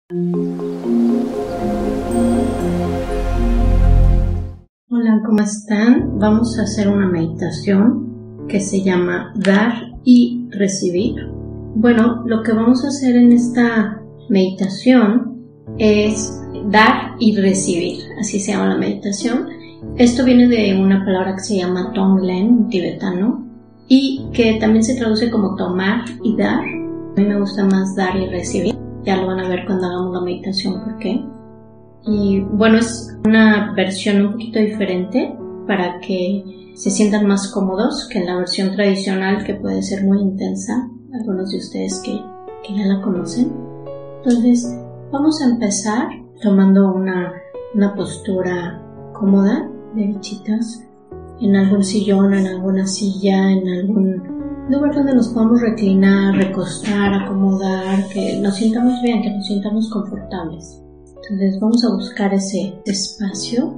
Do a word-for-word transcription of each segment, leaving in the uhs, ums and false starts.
Hola, ¿cómo están? Vamos a hacer una meditación que se llama Dar y Recibir. Bueno, lo que vamos a hacer en esta meditación es dar y recibir, así se llama la meditación. Esto viene de una palabra que se llama Tonglen, tibetano, y que también se traduce como tomar y dar. A mí me gusta más dar y recibir, ya lo van a ver cuando hagamos la meditación por qué. Y bueno, es una versión un poquito diferente para que se sientan más cómodos que en la versión tradicional, que puede ser muy intensa, algunos de ustedes que, que ya la conocen. Entonces vamos a empezar tomando una, una postura cómoda, derechitas, en algún sillón, en alguna silla, en algún lugar donde nos podamos reclinar, recostar, acomodar, que nos sientamos bien, que nos sientamos confortables. Entonces vamos a buscar ese espacio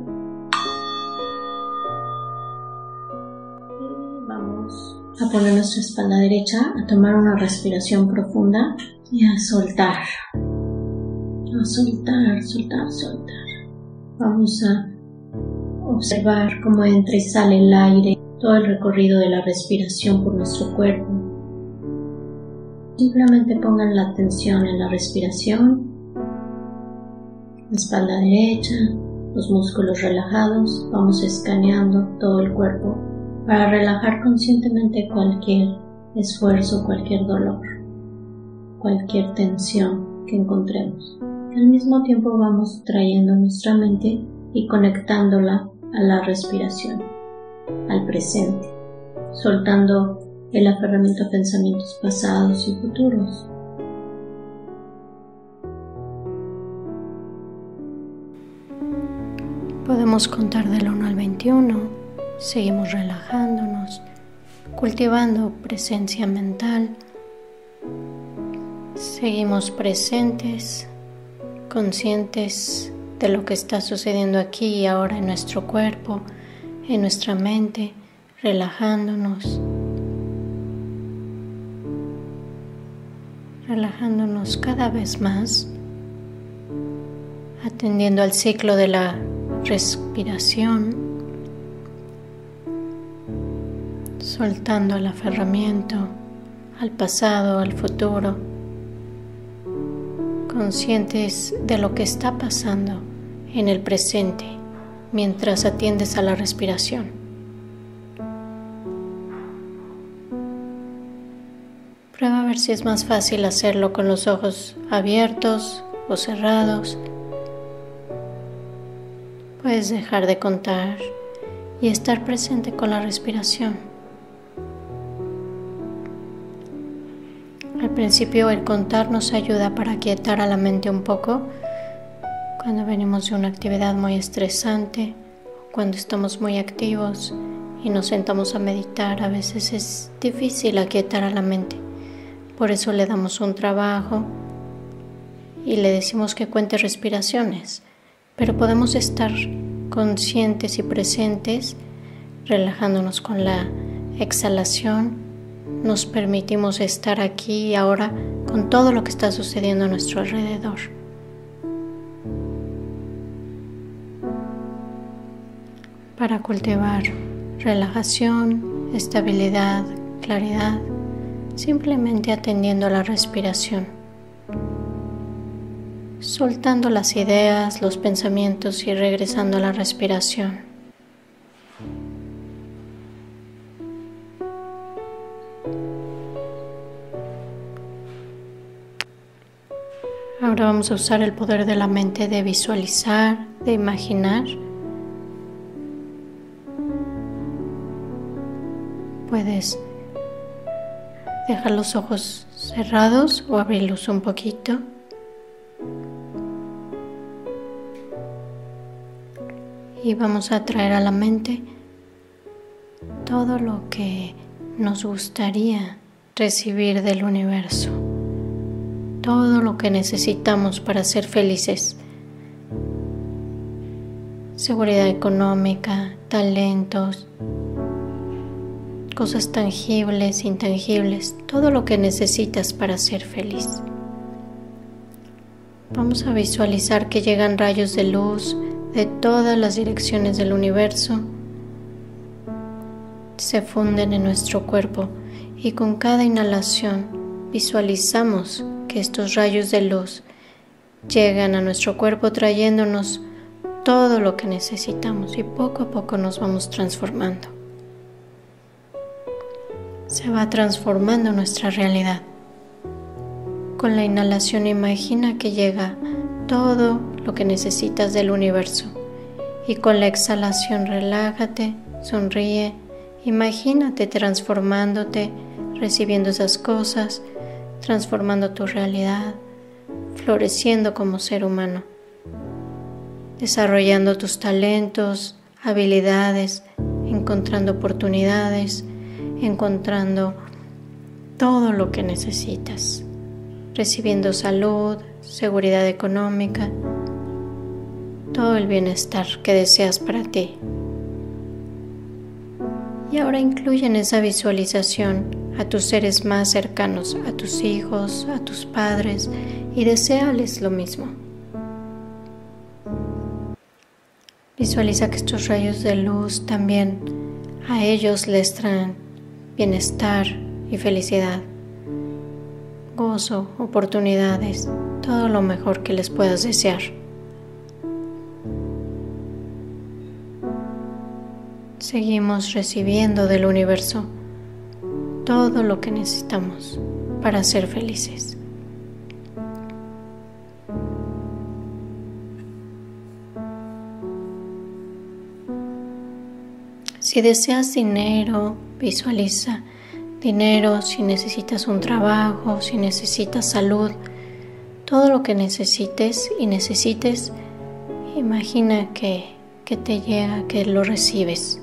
y vamos a poner nuestra espalda derecha, a tomar una respiración profunda y a soltar, a soltar, soltar, soltar. Vamos a observar cómo entra y sale el aire, todo el recorrido de la respiración por nuestro cuerpo. Simplemente pongan la atención en la respiración, la espalda derecha, los músculos relajados. Vamos escaneando todo el cuerpo para relajar conscientemente cualquier esfuerzo, cualquier dolor, cualquier tensión que encontremos. Al mismo tiempo vamos trayendo nuestra mente y conectándola a la respiración, al presente, soltando el aferramiento a pensamientos pasados y futuros. Podemos contar del uno al veintiuno, seguimos relajándonos, cultivando presencia mental, seguimos presentes, conscientes de lo que está sucediendo aquí y ahora en nuestro cuerpo, en nuestra mente, relajándonos, relajándonos cada vez más, atendiendo al ciclo de la respiración, soltando el aferramiento al pasado, al futuro, conscientes de lo que está pasando en el presente mientras atiendes a la respiración. Prueba a ver si es más fácil hacerlo con los ojos abiertos o cerrados. Puedes dejar de contar y estar presente con la respiración. Al principio el contar nos ayuda para aquietar a la mente un poco cuando venimos de una actividad muy estresante, cuando estamos muy activos y nos sentamos a meditar. A veces es difícil aquietar a la mente, por eso le damos un trabajo y le decimos que cuente respiraciones, pero podemos estar conscientes y presentes, relajándonos con la exhalación. Nos permitimos estar aquí y ahora con todo lo que está sucediendo a nuestro alrededor. Para cultivar relajación, estabilidad, claridad, simplemente atendiendo a la respiración, soltando las ideas, los pensamientos y regresando a la respiración. Ahora vamos a usar el poder de la mente de visualizar, de imaginar. Puedes dejar los ojos cerrados o abrirlos un poquito. Y vamos a traer a la mente todo lo que nos gustaría recibir del universo. Todo lo que necesitamos para ser felices. Seguridad económica, talentos, cosas tangibles, intangibles, todo lo que necesitas para ser feliz. Vamos a visualizar que llegan rayos de luz de todas las direcciones del universo, se funden en nuestro cuerpo y con cada inhalación visualizamos que estos rayos de luz llegan a nuestro cuerpo trayéndonos todo lo que necesitamos y poco a poco nos vamos transformando. Se va transformando nuestra realidad. Con la inhalación imagina que llega todo lo que necesitas del universo y con la exhalación relájate, sonríe, imagínate transformándote, recibiendo esas cosas, transformando tu realidad, floreciendo como ser humano, desarrollando tus talentos, habilidades, encontrando oportunidades, encontrando todo lo que necesitas, recibiendo salud, seguridad económica, todo el bienestar que deseas para ti. Y ahora incluye en esa visualización a tus seres más cercanos, a tus hijos, a tus padres, y deséales lo mismo. Visualiza que estos rayos de luz también a ellos les traen bienestar y felicidad, gozo, oportunidades, todo lo mejor que les puedas desear. Seguimos recibiendo del universo todo lo que necesitamos para ser felices. Si deseas dinero, visualiza dinero. Si necesitas un trabajo, si necesitas salud, todo lo que necesites y necesites, imagina que, que te llega, que lo recibes.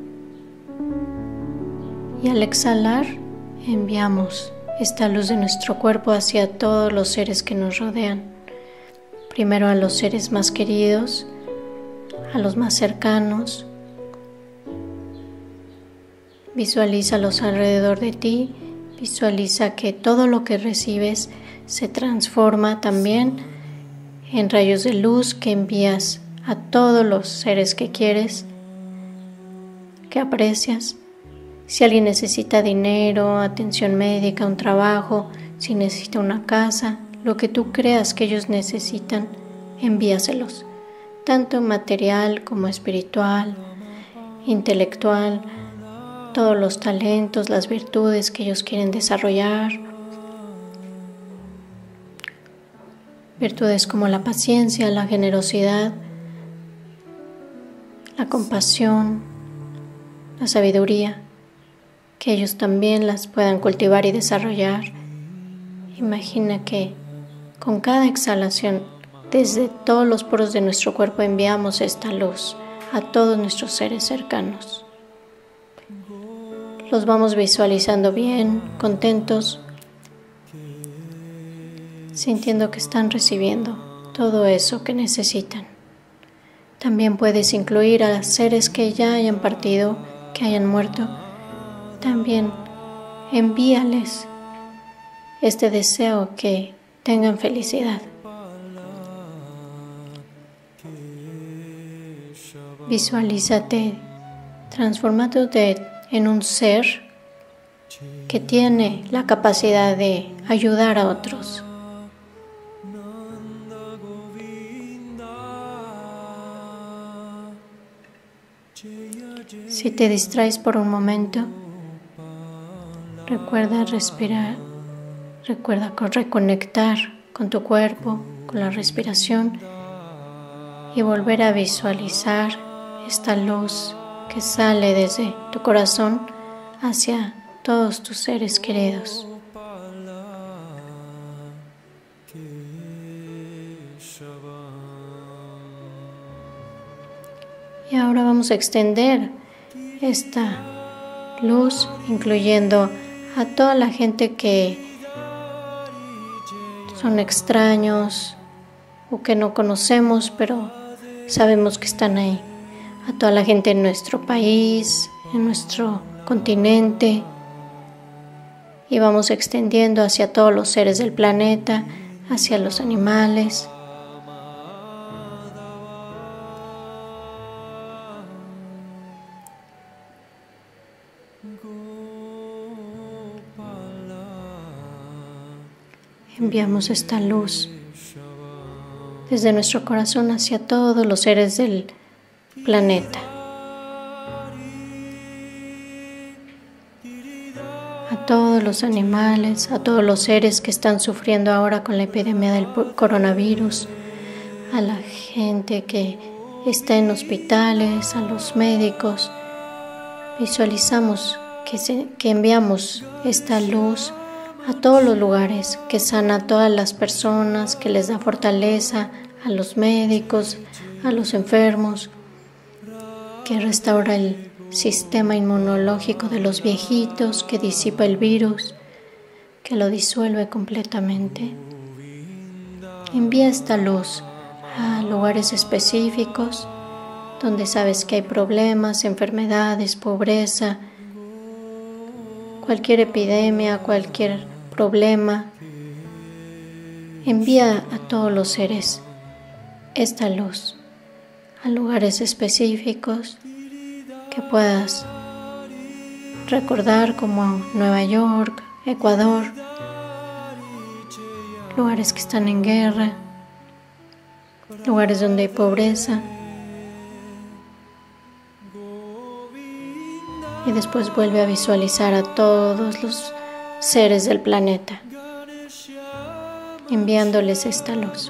Y al exhalar, enviamos esta luz de nuestro cuerpo hacia todos los seres que nos rodean. Primero a los seres más queridos, a los más cercanos. Visualízalos alrededor de ti. Visualiza que todo lo que recibes se transforma también en rayos de luz que envías a todos los seres que quieres, que aprecias. Si alguien necesita dinero, atención médica, un trabajo, si necesita una casa, lo que tú creas que ellos necesitan, envíaselos, tanto material como espiritual, intelectual, todos los talentos, las virtudes que ellos quieren desarrollar, virtudes como la paciencia, la generosidad, la compasión, la sabiduría, que ellos también las puedan cultivar y desarrollar. Imagina que con cada exhalación, desde todos los poros de nuestro cuerpo enviamos esta luz a todos nuestros seres cercanos. Los vamos visualizando bien, contentos, sintiendo que están recibiendo todo eso que necesitan. También puedes incluir a seres que ya hayan partido, que hayan muerto. También envíales este deseo que tengan felicidad. Visualízate transformándote en un ser que tiene la capacidad de ayudar a otros. Si te distraes por un momento, recuerda respirar, recuerda reconectar con tu cuerpo, con la respiración y volver a visualizar esta luz que sale desde tu corazón hacia todos tus seres queridos. Y ahora vamos a extender esta luz, incluyendo a toda la gente que son extraños o que no conocemos, pero sabemos que están ahí. A toda la gente en nuestro país, en nuestro continente. Y vamos extendiendo hacia todos los seres del planeta, hacia los animales, enviamos esta luz desde nuestro corazón hacia todos los seres del planeta, a todos los animales, a todos los seres que están sufriendo ahora con la epidemia del coronavirus, a la gente que está en hospitales, a los médicos. Visualizamos que, se, que enviamos esta luz a todos los lugares, que sana a todas las personas, que les da fortaleza a los médicos, a los enfermos, que restaura el sistema inmunológico de los viejitos, que disipa el virus, que lo disuelve completamente. Envía esta luz a lugares específicos donde sabes que hay problemas, enfermedades, pobreza, cualquier epidemia, cualquier problema. Envía a todos los seres esta luz a lugares específicos que puedas recordar, como Nueva York, Ecuador, lugares que están en guerra, lugares donde hay pobreza. Y después vuelve a visualizar a todos los seres del planeta, enviándoles esta luz.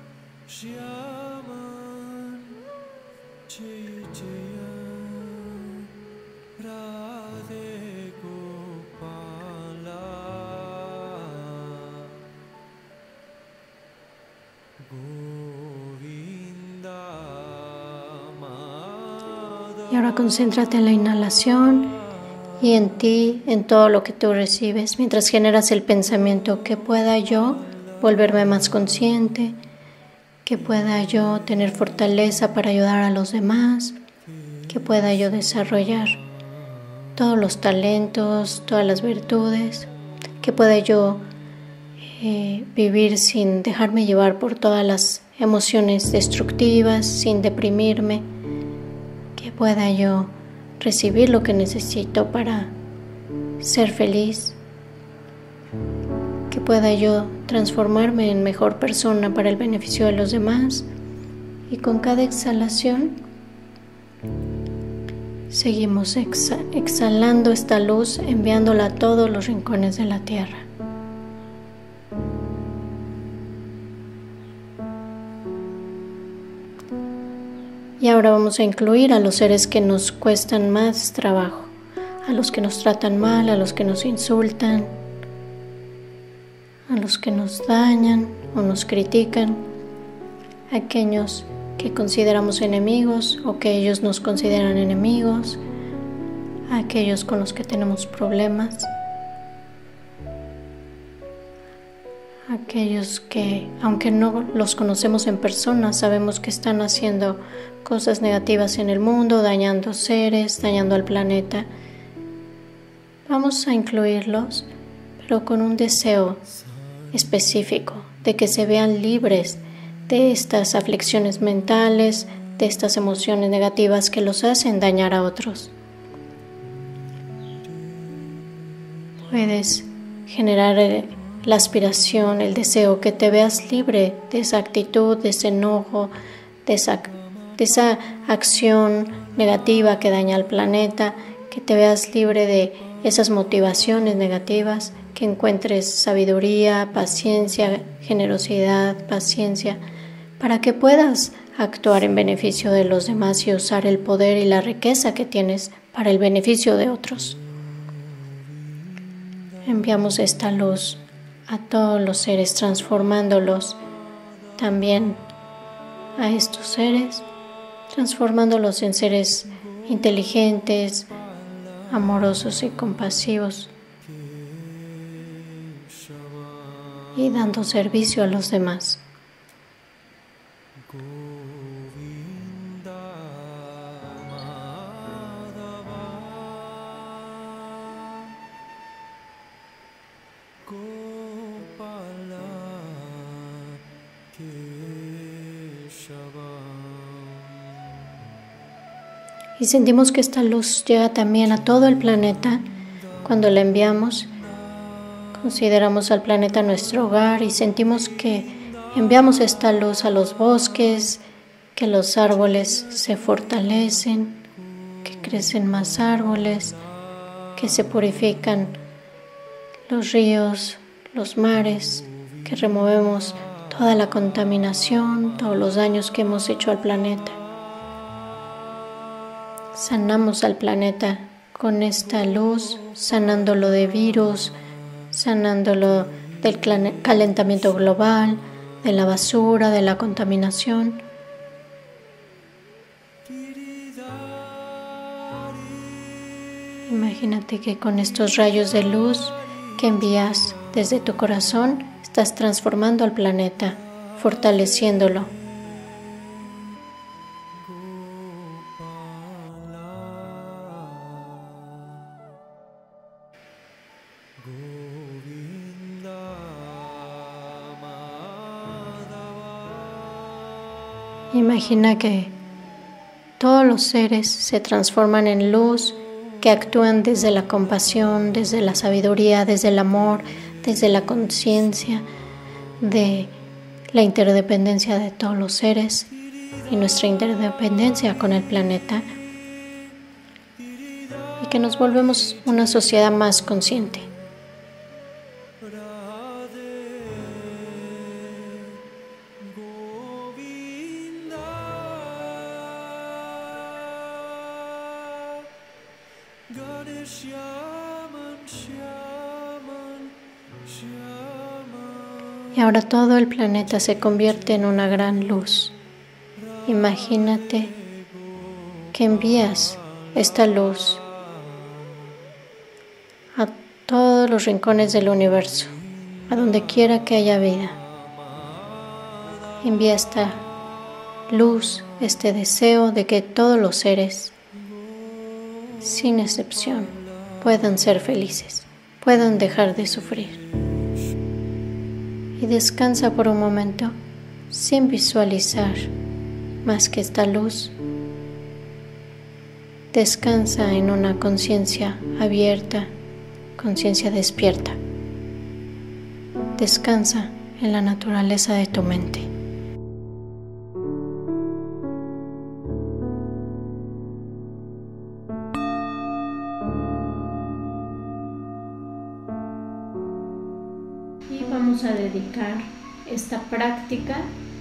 Y ahora concéntrate en la inhalación y en ti, en todo lo que tú recibes, mientras generas el pensamiento que pueda yo volverme más consciente, que pueda yo tener fortaleza para ayudar a los demás, que pueda yo desarrollar todos los talentos, todas las virtudes, que pueda yo eh, vivir sin dejarme llevar por todas las emociones destructivas, sin deprimirme, que pueda yo recibir lo que necesito para ser feliz, que pueda yo transformarme en mejor persona para el beneficio de los demás. Y con cada exhalación seguimos exa- exhalando esta luz, enviándola a todos los rincones de la tierra. Y ahora vamos a incluir a los seres que nos cuestan más trabajo, a los que nos tratan mal, a los que nos insultan, a los que nos dañan o nos critican, a aquellos que consideramos enemigos o que ellos nos consideran enemigos, a aquellos con los que tenemos problemas, a aquellos que, aunque no los conocemos en persona, sabemos que están haciendo cosas negativas en el mundo, dañando seres, dañando al planeta. Vamos a incluirlos, pero con un deseo específico de que se vean libres de estas aflicciones mentales, de estas emociones negativas que los hacen dañar a otros. Puedes generar la aspiración, el deseo, que te veas libre de esa actitud, de ese enojo, de esa, de esa acción negativa que daña al planeta, que te veas libre de esas motivaciones negativas, que encuentres sabiduría, paciencia, generosidad, paciencia, para que puedas actuar en beneficio de los demás y usar el poder y la riqueza que tienes para el beneficio de otros. Enviamos esta luz a todos los seres, transformándolos también a estos seres, transformándolos en seres inteligentes, amorosos y compasivos, y dando servicio a los demás. Y sentimos que esta luz llega también a todo el planeta. Cuando la enviamos, consideramos al planeta nuestro hogar y sentimos que enviamos esta luz a los bosques, que los árboles se fortalecen, que crecen más árboles, que se purifican los ríos, los mares, que removemos toda la contaminación, todos los daños que hemos hecho al planeta. Sanamos al planeta con esta luz, sanándolo de virus, sanándolo del calentamiento global, de la basura, de la contaminación. Imagínate que con estos rayos de luz que envías desde tu corazón, estás transformando al planeta, fortaleciéndolo. Imagina que todos los seres se transforman en luz, que actúan desde la compasión, desde la sabiduría, desde el amor, desde la conciencia, de la interdependencia de todos los seres y nuestra interdependencia con el planeta, y que nos volvemos una sociedad más consciente. Y ahora todo el planeta se convierte en una gran luz. Imagínate que envías esta luz a todos los rincones del universo, a donde quiera que haya vida. Envía esta luz, este deseo de que todos los seres, sin excepción, puedan ser felices, puedan dejar de sufrir. Y descansa por un momento sin visualizar más que esta luz. Descansa en una conciencia abierta, conciencia despierta. Descansa en la naturaleza de tu mente. Y vamos a dedicar esta práctica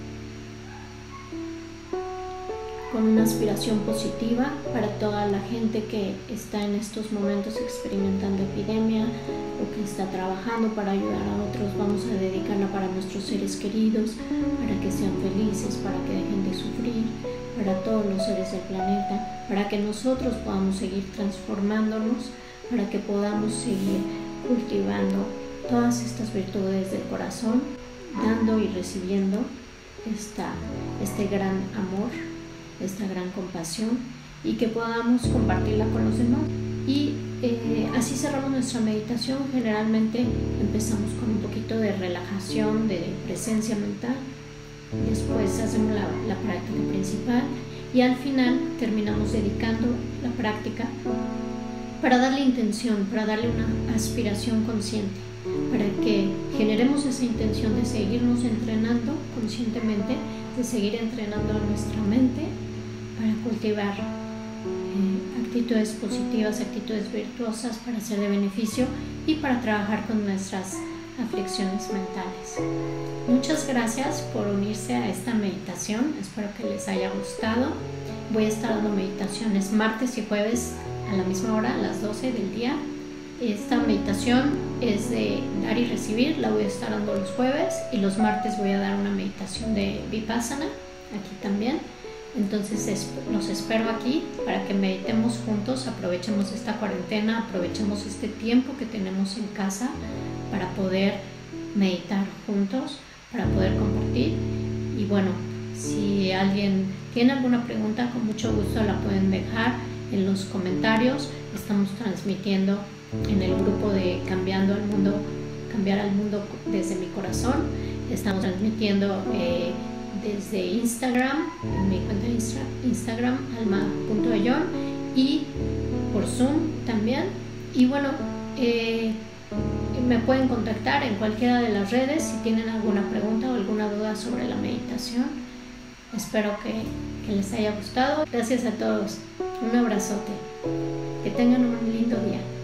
con una aspiración positiva para toda la gente que está en estos momentos experimentando epidemia o que está trabajando para ayudar a otros. Vamos a dedicarla para nuestros seres queridos, para que sean felices, para que dejen de sufrir, para todos los seres del planeta, para que nosotros podamos seguir transformándonos, para que podamos seguir cultivando todas estas virtudes del corazón, dando y recibiendo esta, este gran amor, esta gran compasión, y que podamos compartirla con los demás. Y eh, así cerramos nuestra meditación. Generalmente empezamos con un poquito de relajación, de presencia mental, después hacemos la, la práctica principal y al final terminamos dedicando la práctica para darle intención, para darle una aspiración consciente, para que generemos esa intención de seguirnos entrenando conscientemente, de seguir entrenando a nuestra mente para cultivar eh, actitudes positivas, actitudes virtuosas, para ser de beneficio y para trabajar con nuestras aflicciones mentales. Muchas gracias por unirse a esta meditación, espero que les haya gustado. Voy a estar dando meditaciones martes y jueves a la misma hora, a las doce del día. Esta meditación es de dar y recibir, la voy a estar dando los jueves, y los martes voy a dar una meditación de Vipassana, aquí también. Entonces los espero aquí para que meditemos juntos, aprovechemos esta cuarentena, aprovechemos este tiempo que tenemos en casa para poder meditar juntos, para poder compartir. Y bueno, si alguien tiene alguna pregunta, con mucho gusto la pueden dejar en los comentarios. Estamos transmitiendo en el grupo de Cambiando al Mundo, Cambiar al Mundo desde mi Corazón. Estamos transmitiendo eh, desde Instagram, en mi cuenta de Insta, Instagram, alma punto ayón, y por Zoom también. Y bueno, eh, me pueden contactar en cualquiera de las redes si tienen alguna pregunta o alguna duda sobre la meditación. Espero que, que les haya gustado. Gracias a todos. Un abrazote. Que tengan un lindo día.